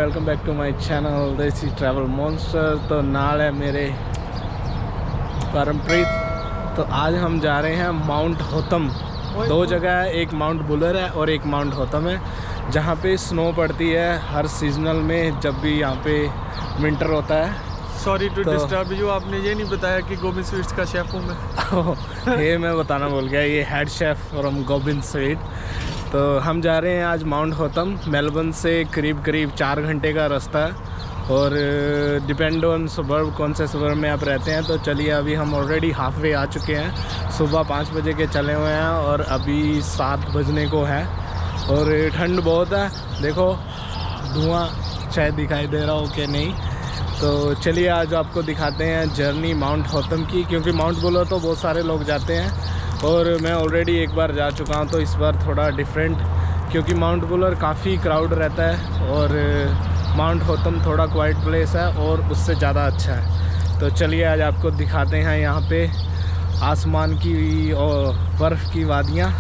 Welcome back to my channel Desi travel monster. तो नाल है मेरे परमप्रीत। तो आज हम जा रहे हैं माउंट होतम। दो जगह है, एक माउंट बुलर है और एक माउंट होतम है, जहाँ पे स्नो पड़ती है हर सीजनल में जब भी यहाँ पे विंटर होता है। सॉरी टू डिस्टर्ब यू, आपने ये नहीं बताया कि गोबिंद स्वीट्स का शेफ़ हूँ मैं। ये मैं बताना भूल गया, ये head chef from Gobind sweet. तो हम जा रहे हैं आज माउंट होतम। मेलबर्न से करीब 4 घंटे का रास्ता है और डिपेंड ऑन सुबर्ब, कौन से सुबर्ब में आप रहते हैं। तो चलिए, अभी हम ऑलरेडी हाफ वे आ चुके हैं। सुबह 5 बजे के चले हुए हैं और अभी 7 बजने को है और ठंड बहुत है। देखो धुआं शायद दिखाई दे रहा हो कि नहीं। तो चलिए आज आपको दिखाते हैं जर्नी माउंट होतम की, क्योंकि माउंट बुलर तो बहुत सारे लोग जाते हैं और मैं ऑलरेडी एक बार जा चुका हूँ। तो इस बार थोड़ा डिफरेंट, क्योंकि माउंट बुलर काफ़ी क्राउड रहता है और माउंट होतम थोड़ा क्वाइट प्लेस है और उससे ज़्यादा अच्छा है। तो चलिए आज आपको दिखाते हैं यहाँ पे आसमान की और बर्फ़ की वादियाँ।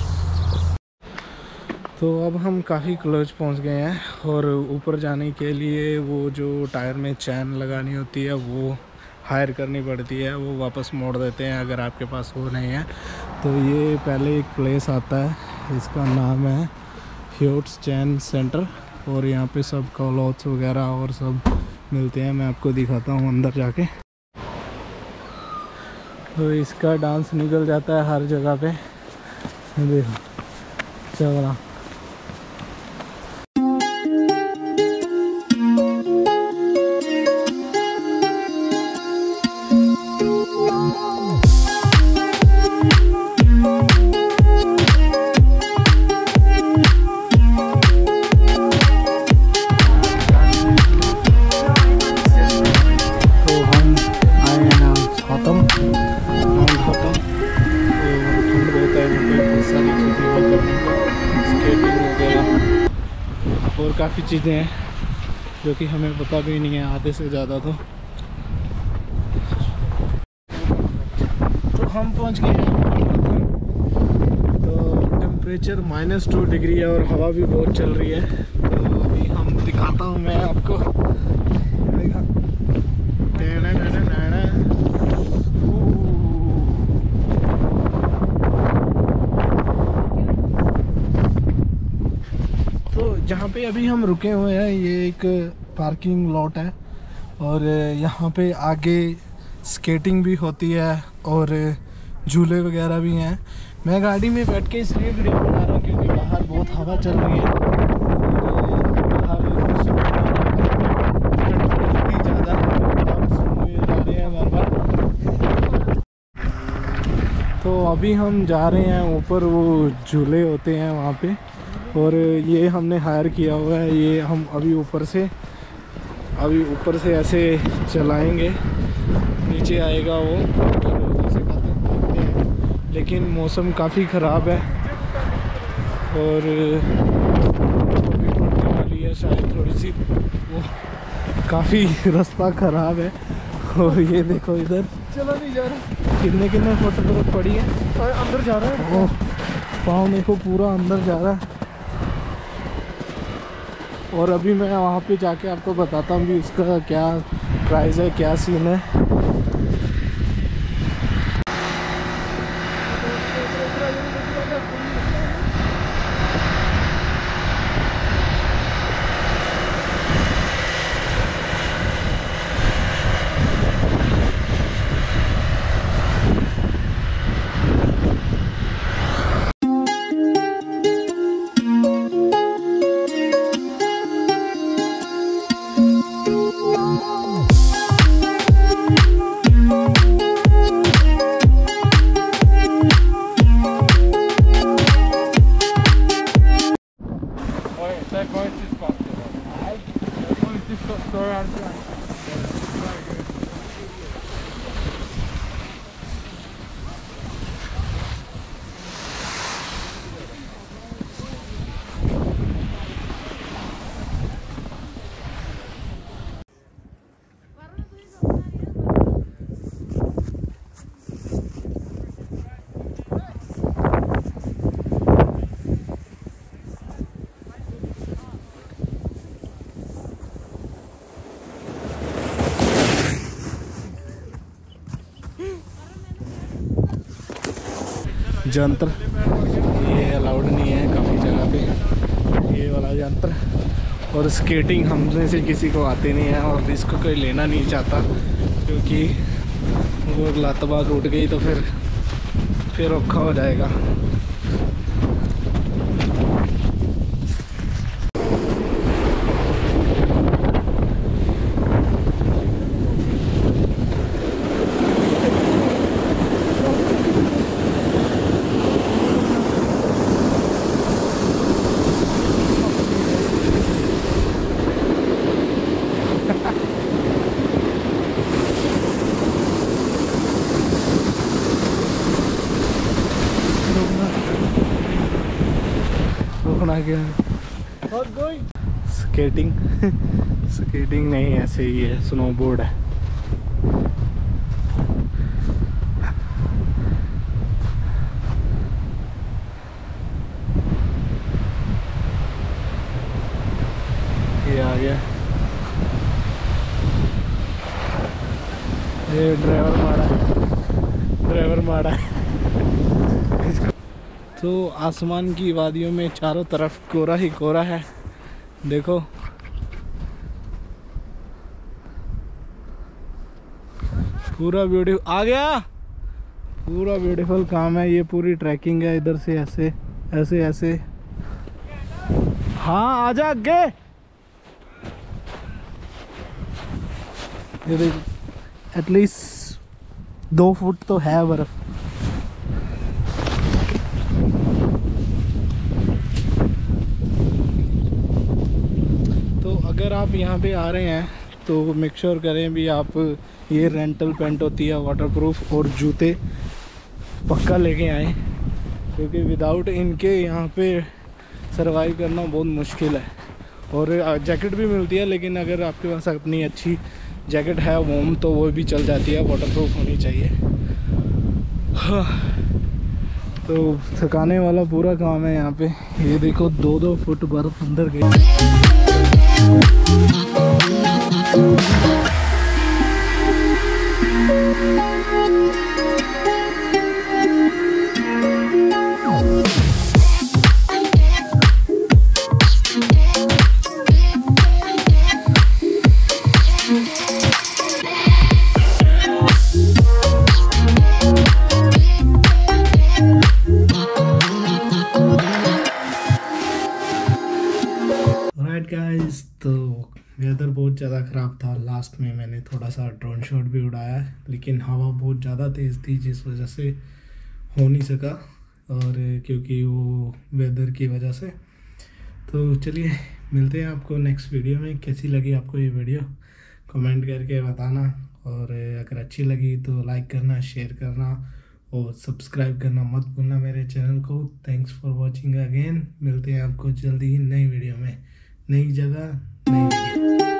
तो अब हम काफ़ी क्लोज पहुँच गए हैं और ऊपर जाने के लिए वो जो टायर में चैन लगानी होती है वो हायर करनी पड़ती है, वो वापस मोड़ देते हैं अगर आपके पास वो नहीं है। तो ये पहले एक प्लेस आता है, इसका नाम है ह्योट्स चैन सेंटर और यहाँ पे सब क्लॉथ्स वगैरह और सब मिलते हैं। मैं आपको दिखाता हूँ अंदर जाके। तो इसका डांस निकल जाता है हर जगह पे, देखो चला। और काफ़ी चीज़ें हैं जो कि हमें पता भी नहीं है आधे से ज़्यादा। तो हम पहुंच गए हैं। तो टेम्परेचर -2 डिग्री है और हवा भी बहुत चल रही है। तो अभी हम दिखाता हूँ मैं आपको। जहाँ पे अभी हम रुके हुए हैं ये एक पार्किंग लॉट है और यहाँ पे आगे स्केटिंग भी होती है और झूले वगैरह भी हैं। मैं गाड़ी में बैठ के इसलिए वीडियो बना रहा हूँ क्योंकि बाहर बहुत हवा चल रही है और तो अभी हम जा रहे हैं ऊपर, वो झूले होते हैं वहाँ पे और ये हमने हायर किया हुआ है। ये हम अभी ऊपर से ऐसे चलाएंगे, नीचे आएगा वो देखते हैं। लेकिन मौसम काफ़ी ख़राब है और भी पड़ने वाली है शायद थोड़ी सी, वो काफ़ी रास्ता ख़राब है। और ये देखो इधर चला नहीं जा रहा, कितने फुट बर्फ पड़ी है, अंदर जा रहा है। ओह पाँव देखो पूरा अंदर जा रहा है। और अभी मैं वहाँ पे जाके आपको बताता हूँ कि उसका क्या प्राइस है, क्या सीन है। जंत्र, ये अलाउड नहीं है काफ़ी जगह पे, ये वाला यंत्र। और स्केटिंग हम में से किसी को आते नहीं है और रिस्क कोई लेना नहीं चाहता, क्योंकि वो लत बात उठ गई तो फिर औखा हो जाएगा। रुकना क्या स्केटिंग स्केटिंग नहीं, ऐसे ही है, स्नोबोर्ड है। ये आ गया, ये ड्राइवर मारा है। तो आसमान की वादियों में चारों तरफ कोहरा ही कोहरा है, देखो। पूरा ब्यूटीफुल आ गया, पूरा ब्यूटीफुल काम है। ये पूरी ट्रैकिंग है, इधर से ऐसे ऐसे ऐसे। हाँ आजा आगे। ये देख, एटलीस्ट 2 फुट तो है बर्फ। तो अगर आप यहाँ पे आ रहे हैं तो मेक श्योर करें भी आप ये रेंटल पैंट होती है वाटरप्रूफ, और जूते पक्का लेके आएँ, क्योंकि विदाउट इनके यहाँ पे सरवाइव करना बहुत मुश्किल है। और जैकेट भी मिलती है, लेकिन अगर आपके पास अपनी अच्छी जैकेट है वॉर्म तो वो भी चल जाती है, वाटरप्रूफ होनी चाहिए। हाँ, तो थकाने वाला पूरा काम है यहाँ पे। ये देखो 2-2 फुट बर्फ अंदर गई। गाइस, तो वेदर बहुत ज़्यादा ख़राब था। लास्ट में मैंने थोड़ा सा ड्रोन शॉट भी उड़ाया, लेकिन हवा बहुत ज़्यादा तेज़ थी जिस वजह से हो नहीं सका, और क्योंकि वो वेदर की वजह से। तो चलिए मिलते हैं आपको नेक्स्ट वीडियो में। कैसी लगी आपको ये वीडियो कमेंट करके बताना, और अगर अच्छी लगी तो लाइक करना, शेयर करना और सब्सक्राइब करना मत भूलना मेरे चैनल को। Thanks for watching again. मिलते हैं आपको जल्दी ही नई वीडियो में, नई जगह, नई वीडियो।